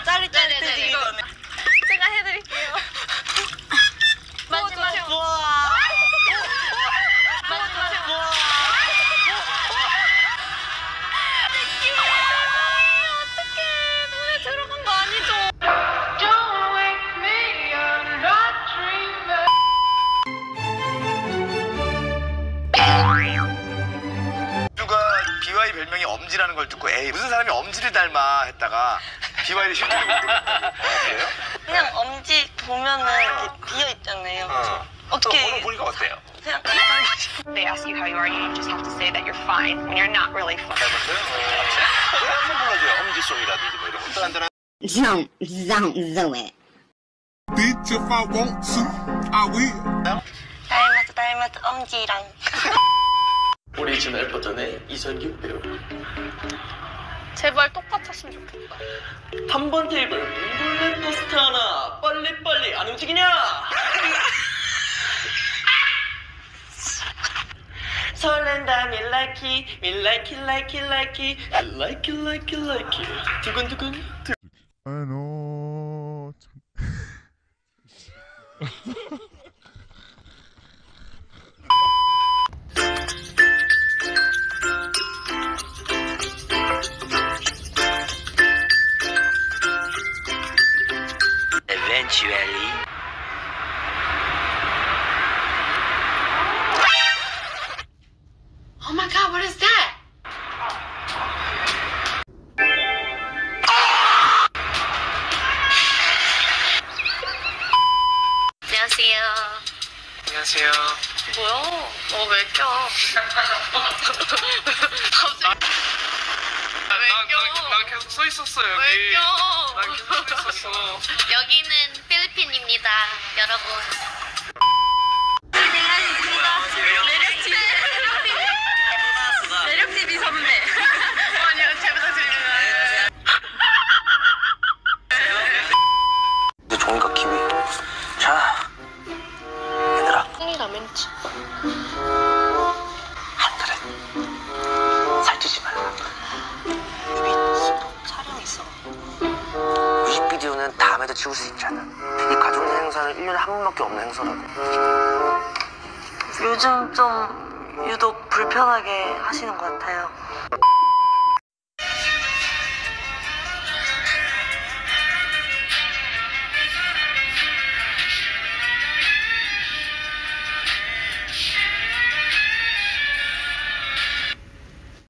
짜릿짜릿해지기 전에. 제가 해드릴게요. 마지막. 우와. 마지막. 우와. 어떡해. 눈에 들어간 거 아니죠? 누가 BY 별명이 엄지라는 걸 듣고 에이 무슨 사람이 엄지를 닮아 했다가 BY를 실제로 그래요? 그냥 엄지 보면은 이렇게 비어 있잖아요. 어떻게 오늘 보니까 어때요? 그냥 They ask you how you are, you just have to say that you're fine when you're not really fine. 닮았어요? 노래 한번 불러줘요. 엄지송이라든지 뭐 이런 거. 또 한다는 Don't do it. Bitch, if I want to, I will. 닮았어 엄지랑. 오리지널 버전의 이선균 배우. 제발 똑같았으면 좋겠다. 3번 테이블 몽골랜 토스트 하나 빨리빨리 안 움직이냐? 설렌다 밀라이키 밀라이키 라이키 라이키 라이키 라이키 라이키 두근두근 I know. Eventually. Oh my god, what is that? 안녕하세요. 안녕하세요. 뭐야? 왜 껴? 갑자기. 나 계속 서 있었어 여기. 왜 껴? 나 계속 서 있었어. 여기는 필리핀입니다, 여러분. 매력 TV 선배. 아니요, 잘 부탁드립니다. 이제 종이가 키위. 자, 얘들아. 콩이가 멘치. 하늘은 살찌지 말라. 촬영 있어. 뮤직비디오는 다음에도 찍을 수 있잖아. 이 가족의 행사는 1년에 한 번밖에 없는 행사라고. 요즘 좀 유독 불편하게 하시는 것 같아요.